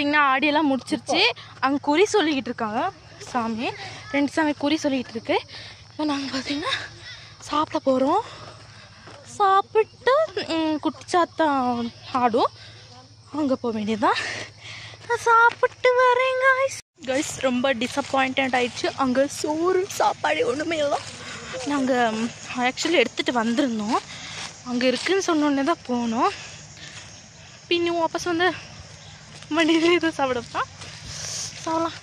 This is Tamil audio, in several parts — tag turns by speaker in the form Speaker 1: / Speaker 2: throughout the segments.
Speaker 1: பார்த்தீங்கன்னா ஆடியெல்லாம் முடிச்சிருச்சு. அங்கே குறி சொல்லிக்கிட்டு இருக்காங்க சாமி. 2 சாமி குறி சொல்லிக்கிட்டு இருக்கு. இப்போ நாங்கள் பார்த்தீங்கன்னா சாப்பிட போகிறோம். சாப்பிட்டு குட்டிச்சாத்தான் ஆடும். அங்கே போக வேண்டியதுதான். நான் சாப்பிட்டு வரேன் கைஸ். ரொம்ப டிசப்பாயிண்டட் ஆயிடுச்சு. அங்கே சோறு சாப்பாடு ஒன்றுமே இல்லை. நாங்கள் ஆக்சுவலி எடுத்துகிட்டு வந்திருந்தோம். அங்கே இருக்குதுன்னு சொன்னோடனே தான் போனோம். பின்னும் வாபஸ் வந்து வண்டியில் எதுவும் சாப்பிடப்பா சாப்பிடலாம்.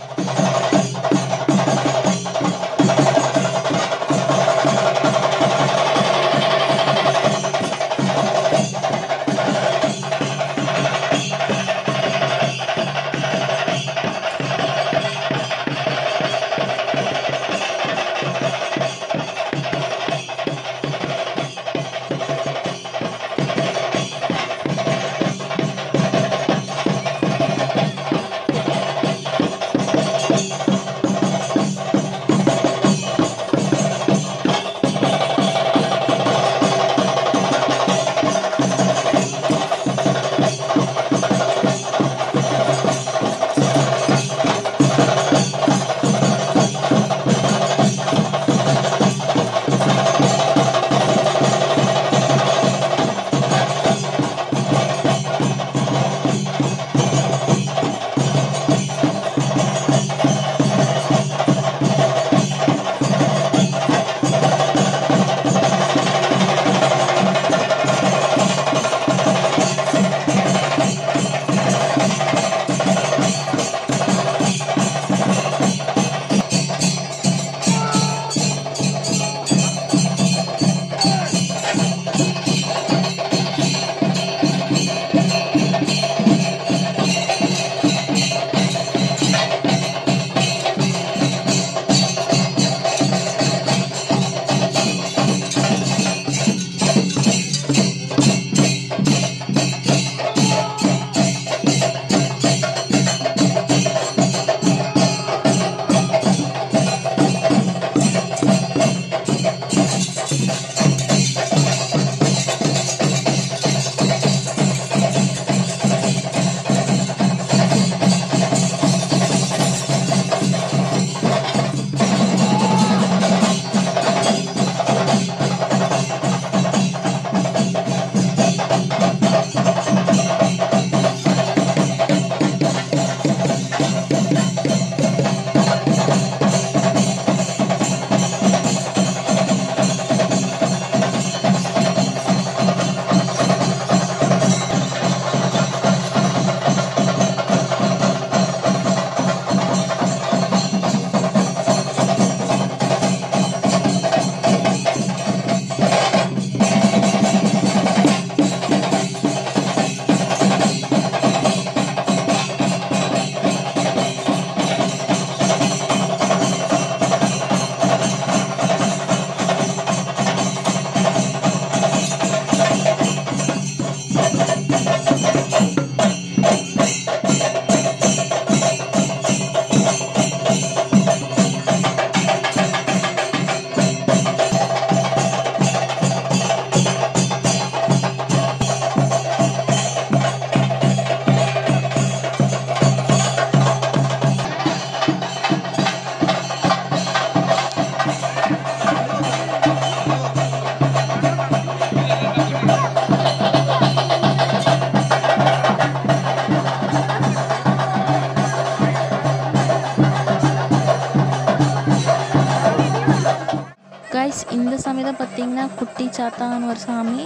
Speaker 1: கைஸ், இந்த சாமி தான் பார்த்திங்கன்னா குட்டி சாத்தான்னு ஒரு சாமி.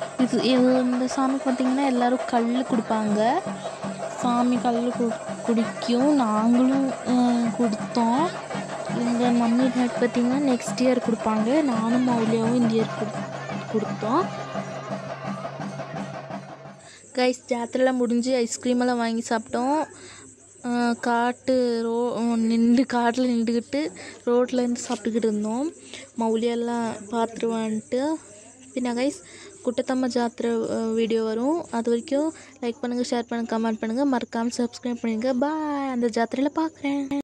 Speaker 1: இந்த சாமி பார்த்திங்கன்னா எல்லோரும் கல் கொடுப்பாங்க. சாமி கல் குடிக்கும். நாங்களும் கொடுத்தோம். எங்கள் மம்மி டாட் பார்த்திங்கன்னா நெக்ஸ்ட் இயர் கொடுப்பாங்க. நானும் மௌலியாவும் இந்த இயர் கொடுத்தோம். கைஸ், ஜாத்திரைலாம் முடிஞ்சு ஐஸ்கிரீமெல்லாம் வாங்கி சாப்பிட்டோம். காட்டில் நின்றுக்கிட்டு ரோட்லேருந்து சாப்பிட்டுக்கிட்டு இருந்தோம். மௌலியெல்லாம் பார்த்துருவான்ட்டு. பின்ன கைஸ், குட்டத்தம்மா ஜாத்திரை வீடியோ வரும். அது வரைக்கும் லைக் பண்ணுங்கள், ஷேர் பண்ணுங்கள், கமெண்ட் பண்ணுங்கள், மறக்காமல் சப்ஸ்கிரைப் பண்ணுங்கள். பாய். அந்த ஜாத்திரையில் பார்க்குறேன்.